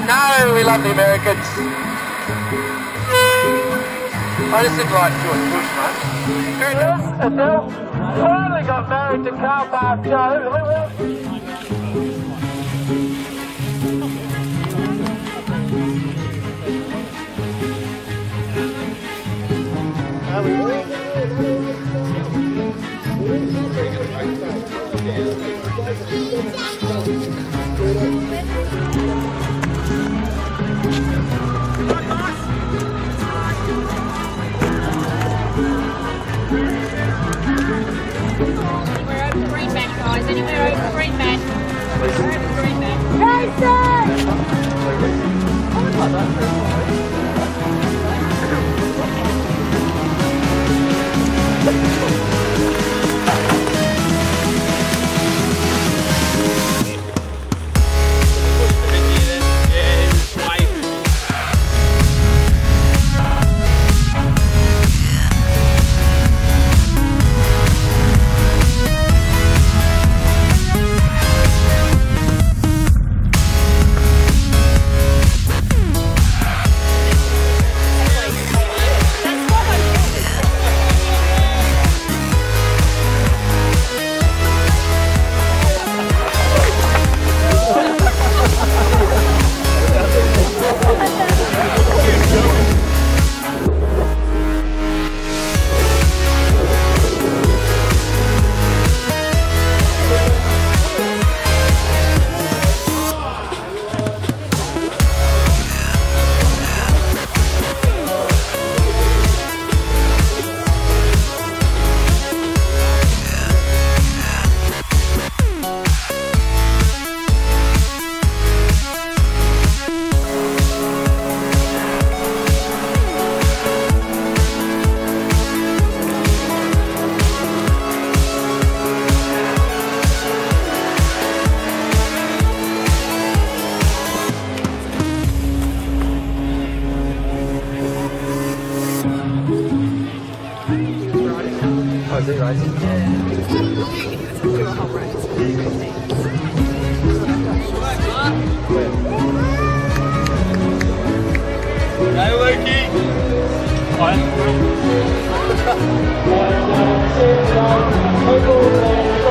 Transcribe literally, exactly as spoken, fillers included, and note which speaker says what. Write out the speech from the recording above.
Speaker 1: No, we love the Americans. I just didn't like doing push, mate. Very good.
Speaker 2: Adele finally got married to car park Joe.
Speaker 3: Anywhere over green man. Anywhere over green man. Jason!
Speaker 1: Oh, is it rising?
Speaker 3: Do a whole race.
Speaker 2: Hey, Lukey!